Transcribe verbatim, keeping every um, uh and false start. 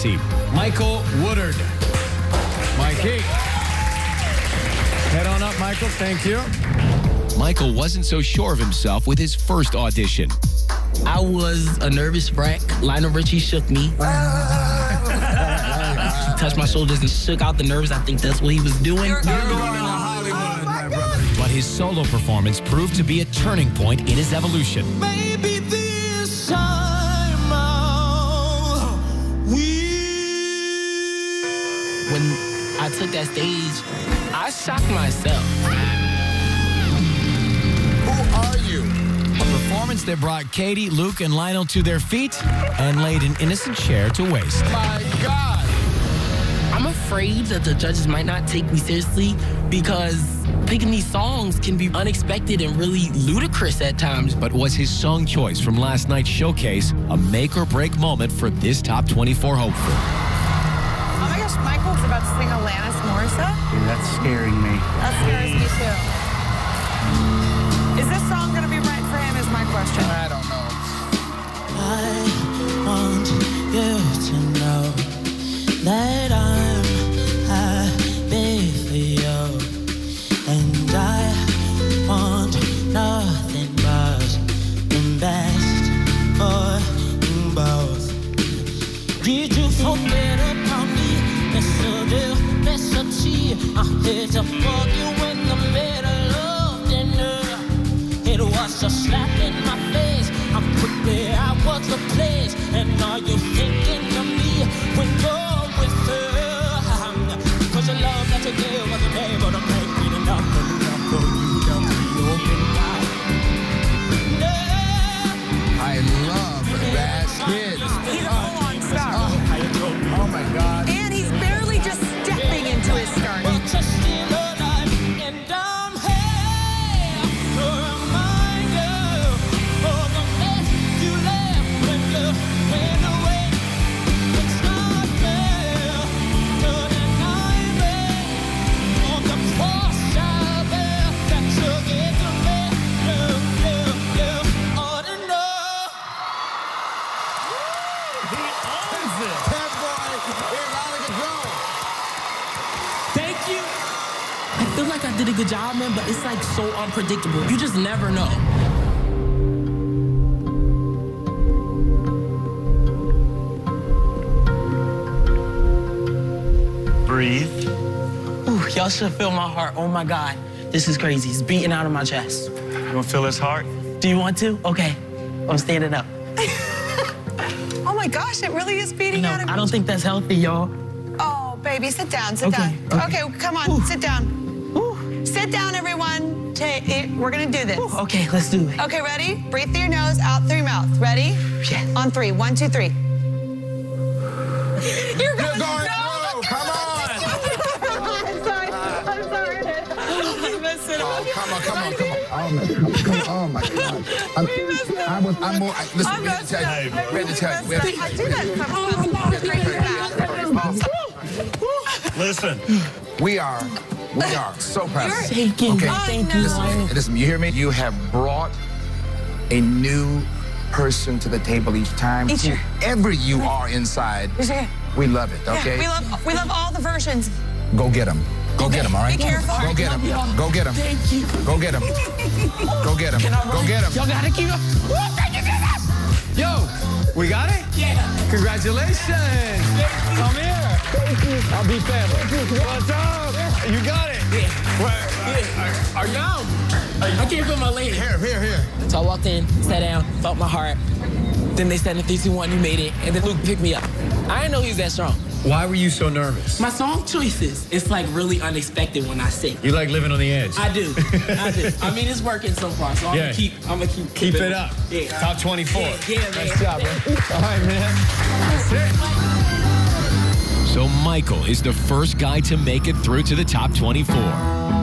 seat. Michael Woodard. Mikey. Head on up, Michael. Thank you. Michael wasn't so sure of himself with his first audition. I was a nervous wreck. Lionel Richie shook me. He touched my shoulders and shook out the nerves. I think that's what he was doing. You're going to Hollywood, my brother. But his solo performance proved to be a turning point in his evolution. Maybe this time I'll win. When I took that stage, I shocked myself. Who are you? A performance that brought Katie, Luke, and Lionel to their feet and laid an innocent chair to waste. My God. I'm afraid that the judges might not take me seriously because picking these songs can be unexpected and really ludicrous at times. But was his song choice from last night's showcase a make-or-break moment for this top twenty-four hopeful? Oh my gosh, Michael's about to sing Alanis Morissette? Yeah, that's scaring me. That scares me too. Is this song going to be right for him is my question. I don't know. I want you to know that I'm happy for you, and I want nothing but the best for both. Did you forget about me? Yesterday, yesterday, I had to fuck you in the middle of dinner. It was a slap in my face. I'm quickly out was the place, and are you thinking of me when you're with her? Cause your love that you gave wasn't able to make me enough enough for you to be open wide. No. I love Bad Kids. He's a full-on star. Oh, oh my God. And he's barely just stepping into his stardom. But you're still alive, and I'm here to remind you of the best you left when you went away. It's not fair to deny me of the cross I bear that you gave to me. You, you, you ought to know. He owns it. That boy is out of control. Thank you. I feel like I did a good job, man, but it's like so unpredictable. You just never know. Breathe. Ooh, y'all should feel my heart. Oh my God. This is crazy. It's beating out of my chest. You want to feel his heart? Do you want to? Okay. I'm standing up. Oh my gosh, it really is beating No, out of I don't think that's healthy, y'all. Oh, baby, sit down, sit Okay, down. okay. Okay, come on, Ooh. sit down. Ooh. Sit down, everyone. Ta- it, we're gonna do this. Ooh, okay, let's do it. Okay, ready? Breathe through your nose, out through your mouth. Ready? Yes. On three. One, two, three. You're You're going, going no, through. Come on. I'm sorry. I'm sorry. I'm messing Oh, up. come on, come on, come on. Oh my God. Come on. Oh my God. I'm, We messed up. I was, I'm more, I, listen, I'm we had to messed tell up. you. We had to tell you. We had to I tell do you. that sometimes. Listen. We are, we are so proud of you. Thank you. Okay. Thank you. Listen, listen, you hear me? You have brought a new person to the table each time. Each year. Whoever you are inside, Okay. we love it, okay? Yeah, we love we love all the versions. Go get him. Go get him, all right? Be careful. Go get him. Go get him. Thank you. Go get him. Go get him. Go get him. Y'all gotta keep up. Thank you, Jesus. Yo, we got it? Yeah. Congratulations. Come here. Thank you. I'll be family. What's up? You got it. Yeah. Where? Yeah. Are y'all? I can't feel my leg. Here, here, here. So I walked in, sat down, felt my heart. Then they said in three, two, one, you made it. And then Luke picked me up. I didn't know he was that strong. Why were you so nervous? My song choices, it's like really unexpected when I sing. You like living on the edge. I do. I do. I mean, it's working so far, so I'm Yeah. gonna keep. I'm gonna keep. Keep it up. Yeah. Top twenty-four. Yeah, yeah, man. Nice job, man. All right, man. That's it. So Michael is the first guy to make it through to the top twenty-four.